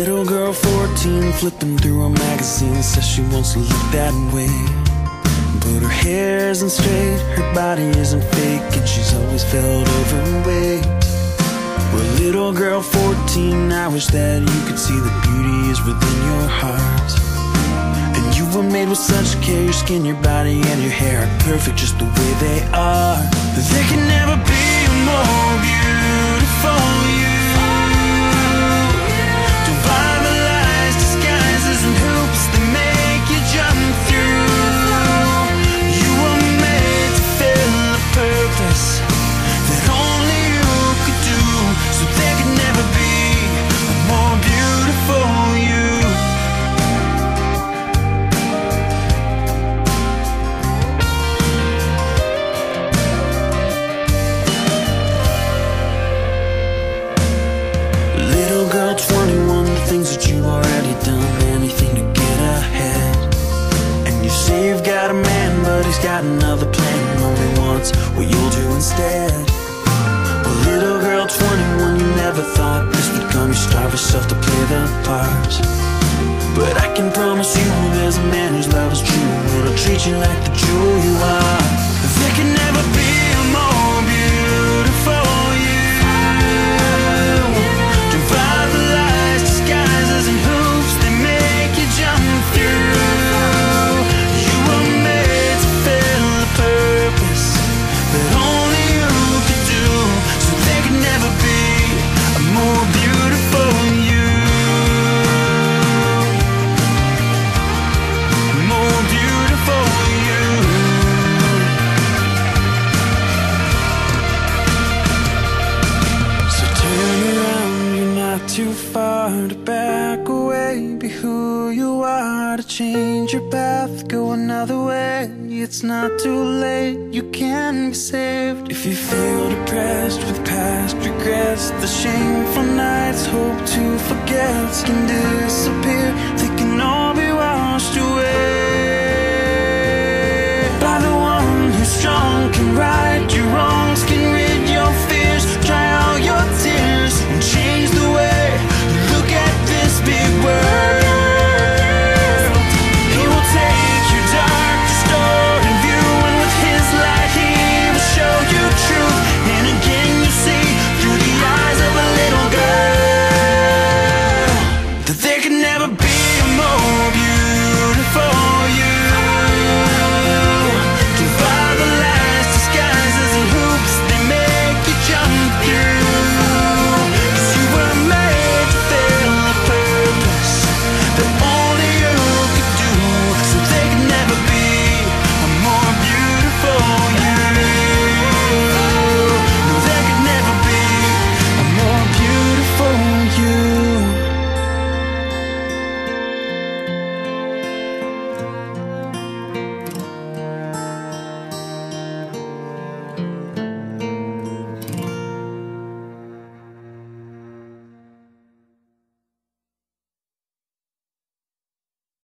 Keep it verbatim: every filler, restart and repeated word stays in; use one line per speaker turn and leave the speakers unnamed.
Little girl fourteen, flipping through a magazine, says she wants to look that way. But her hair isn't straight, her body isn't fake, and she's always felt overweight. Well, little girl fourteen, I wish that you could see the beauty is within your heart. And you were made with such care, your skin, your body, and your hair are perfect just the way they are. There can never be a more beautiful you. twenty-one, the things that you already done, anything to get ahead. And you say you've got a man, but he's got another plan, only wants what you'll do instead. Well, little girl twenty-one, you never thought this would come. You starve yourself to play the part. But I can promise you there's a man whose love is true, will treat you like the jewel you are. There can never be a more beautiful you. Too far to back away, be who you are, to change your path, go another way. It's not too late, you can be saved. If you feel depressed with past regrets, the shameful nights, hope to forget can do